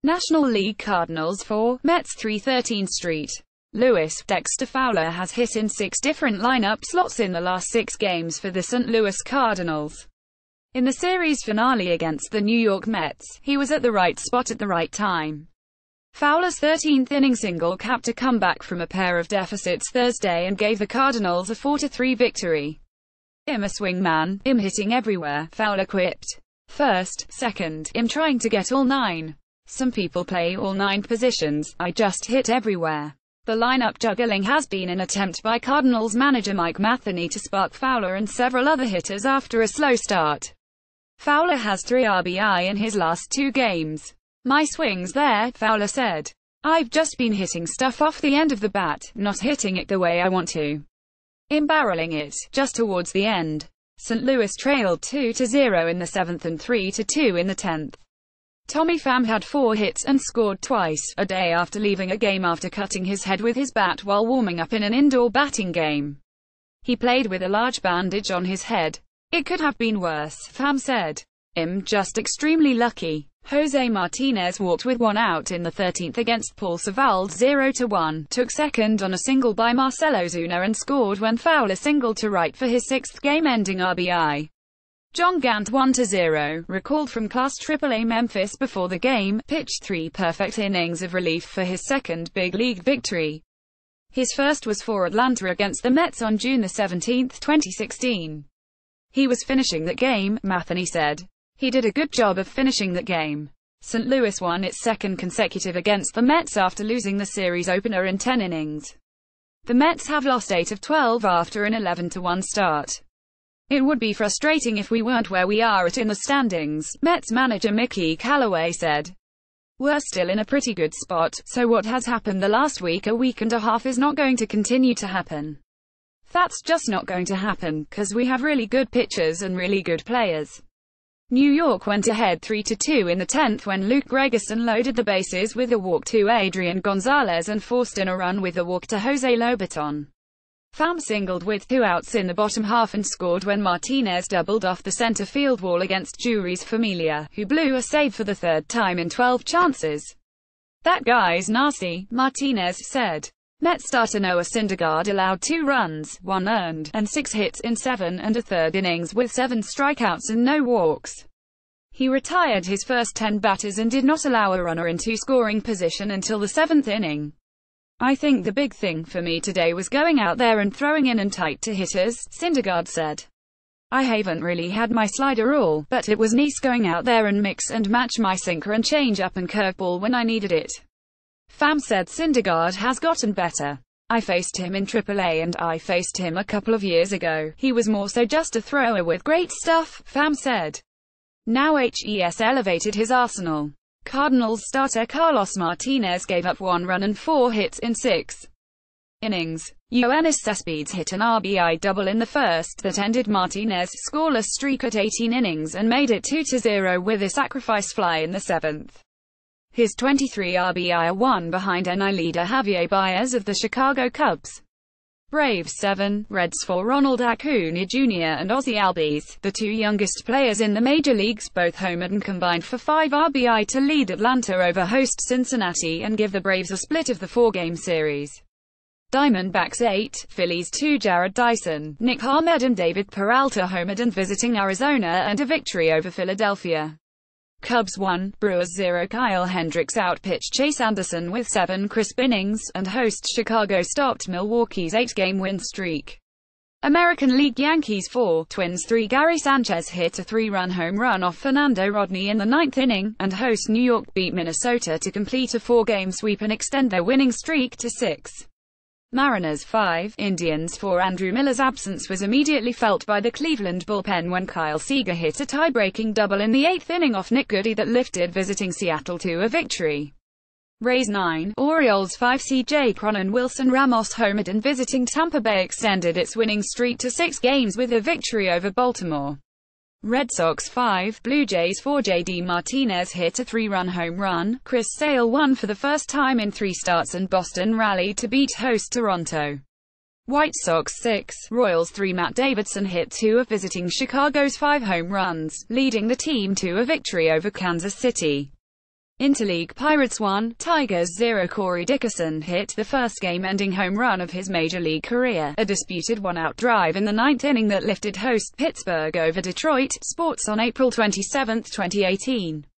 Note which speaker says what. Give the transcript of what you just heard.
Speaker 1: National League Cardinals 4, Mets 3 13th Street. Lewis. Dexter Fowler has hit in 6 different lineup slots in the last 6 games for the St. Louis Cardinals. In the series finale against the New York Mets, he was at the right spot at the right time. Fowler's 13th inning single capped a comeback from a pair of deficits Thursday and gave the Cardinals a 4-3 victory. "I'm a swing man, I'm hitting everywhere," Fowler quipped. "First, second, I'm trying to get all 9. Some people play all 9 positions, I just hit everywhere." The lineup juggling has been an attempt by Cardinals manager Mike Matheny to spark Fowler and several other hitters after a slow start. Fowler has 3 RBI in his last 2 games. "My swing's there," Fowler said. "I've just been hitting stuff off the end of the bat, not hitting it the way I want to. I'm barreling it, just towards the end." St. Louis trailed 2-0 in the 7th and 3-2 in the 10th. Tommy Pham had 4 hits and scored twice, a day after leaving a game after cutting his head with his bat while warming up in an indoor batting game. He played with a large bandage on his head. "It could have been worse," Pham said. "I'm just extremely lucky." Jose Martinez walked with 1 out in the 13th against Paul Savald 0-1, took second on a single by Marcell Ozuna and scored when Fowler singled to right for his 6th game-ending RBI. John Gant 1-0, recalled from Class AAA Memphis before the game, pitched 3 perfect innings of relief for his 2nd big league victory. His first was for Atlanta against the Mets on June 17, 2016. "He was finishing that game," Matheny said. "He did a good job of finishing that game." St. Louis won its 2nd consecutive against the Mets after losing the series opener in 10 innings. The Mets have lost 8 of 12 after an 11-1 start. "It would be frustrating if we weren't where we are at in the standings," Mets manager Mickey Callaway said. "We're still in a pretty good spot, so what has happened the last week and a half is not going to continue to happen. That's just not going to happen, 'cause we have really good pitchers and really good players." New York went ahead 3-2 in the 10th when Luke Gregerson loaded the bases with a walk to Adrian Gonzalez and forced in a run with a walk to Jose Lobaton. Pham singled with 2 outs in the bottom half and scored when Martinez doubled off the center field wall against Jeurys Familia, who blew a save for the 3rd time in 12 chances. "That guy's nasty," Martinez said. Mets starter Noah Syndergaard allowed 2 runs, 1 earned, and 6 hits in 7 1/3 innings with 7 strikeouts and no walks. He retired his first 10 batters and did not allow a runner into scoring position until the 7th inning. "I think the big thing for me today was going out there and throwing in and tight to hitters," Syndergaard said. "I haven't really had my slider all, but it was nice going out there and mix and match my sinker and change-up and curveball when I needed it." Pham said Syndergaard has gotten better. "I faced him in AAA and I faced him a couple of years ago. He was more so just a thrower with great stuff," Pham said. Now HES elevated his arsenal. Cardinals starter Carlos Martinez gave up 1 run and 4 hits in 6 innings. Yoenis Cespedes hit an RBI double in the 1st that ended Martinez's scoreless streak at 18 innings and made it 2-0 with a sacrifice fly in the 7th. His 23 RBI are 1 behind NL leader Javier Baez of the Chicago Cubs. Braves 7, Reds 4. Ronald Acuna Jr. and Ozzie Albies, the 2 youngest players in the major leagues, both homered and combined for 5 RBI to lead Atlanta over host Cincinnati and give the Braves a split of the 4-game series. Diamondbacks 8, Phillies 2. Jared Dyson, Nick Ahmed and David Peralta homered and visiting Arizona and a victory over Philadelphia. Cubs 1, Brewers 0. Kyle Hendricks outpitched Chase Anderson with 7 crisp innings, and host Chicago stopped Milwaukee's 8-game win streak. American League Yankees 4, Twins 3. Gary Sanchez hit a 3-run home run off Fernando Rodney in the 9th inning, and host New York beat Minnesota to complete a 4-game sweep and extend their winning streak to 6. Mariners 5, Indians 4. Andrew Miller's absence was immediately felt by the Cleveland bullpen when Kyle Seager hit a tie-breaking double in the 8th inning off Nick Goody that lifted visiting Seattle to a victory. Rays 9, Orioles 5. C.J. Cron and Wilson Ramos homered and visiting Tampa Bay extended its winning streak to 6 games with a victory over Baltimore. Red Sox 5, Blue Jays 4. J.D. Martinez hit a 3-run home run, Chris Sale won for the first time in 3 starts and Boston rallied to beat host Toronto. White Sox 6, Royals 3. Matt Davidson hit 2 of visiting Chicago's 5 home runs, leading the team to a victory over Kansas City. Interleague Pirates 1, Tigers 0. Corey Dickerson hit the first game-ending home run of his Major League career, a disputed one-out drive in the ninth inning that lifted host Pittsburgh over Detroit. Sports on April 27, 2018.